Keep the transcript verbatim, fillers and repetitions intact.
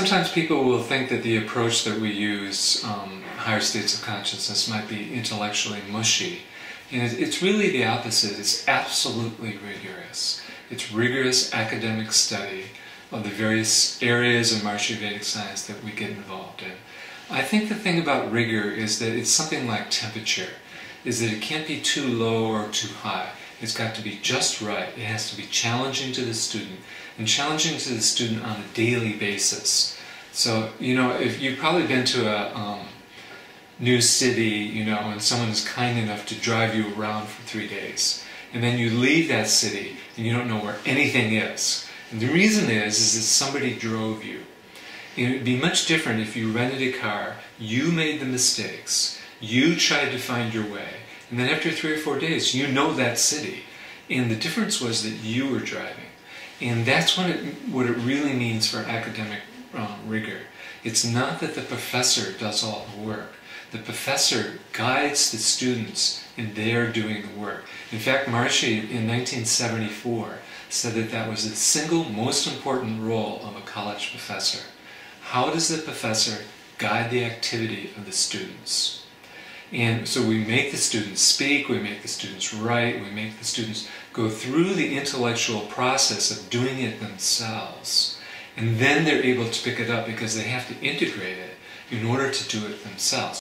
sometimes people will think that the approach that we use, um, higher states of consciousness, might be intellectually mushy. And it's really the opposite. It's absolutely rigorous. It's rigorous academic study of the various areas of Maharishi Vedic science that we get involved in. I think the thing about rigor is that it's something like temperature, is that it can't be too low or too high. It's got to be just right. It has to be challenging to the student, and challenging to the student on a daily basis. So, you know, if you've probably been to a um, new city, you know, and someone is kind enough to drive you around for three days, and then you leave that city and you don't know where anything is. And the reason is, is that somebody drove you. It would be much different if you rented a car, you made the mistakes, you tried to find your way, and then after three or four days, you know that city. And the difference was that you were driving. And that's what it, what it really means for academic um, rigor. It's not that the professor does all the work. The professor guides the students in their doing the work. In fact, Maharishi in nineteen seventy-four said that that was the single most important role of a college professor. How does the professor guide the activity of the students? And so we make the students speak, we make the students write, we make the students go through the intellectual process of doing it themselves. And then they're able to pick it up because they have to integrate it in order to do it themselves.